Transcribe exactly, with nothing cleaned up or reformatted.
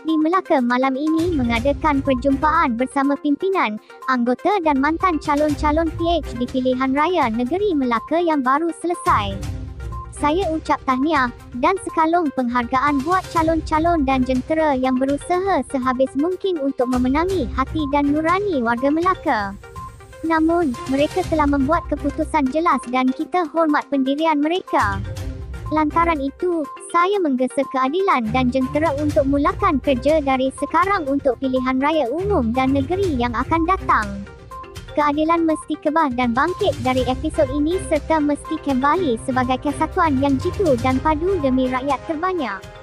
di Melaka malam ini mengadakan perjumpaan bersama pimpinan, anggota dan mantan calon-calon P H di pilihan raya negeri Melaka yang baru selesai. Saya ucap tahniah dan sekalung penghargaan buat calon-calon dan jentera yang berusaha sehabis mungkin untuk memenangi hati dan nurani warga Melaka. Namun, mereka telah membuat keputusan jelas dan kita hormat pendirian mereka. Lantaran itu, saya menggesa keadilan dan jentera untuk mulakan kerja dari sekarang untuk pilihan raya umum dan negeri yang akan datang. Keadilan mesti kebal dan bangkit dari episod ini serta mesti kembali sebagai kesatuan yang jitu dan padu demi rakyat terbanyak.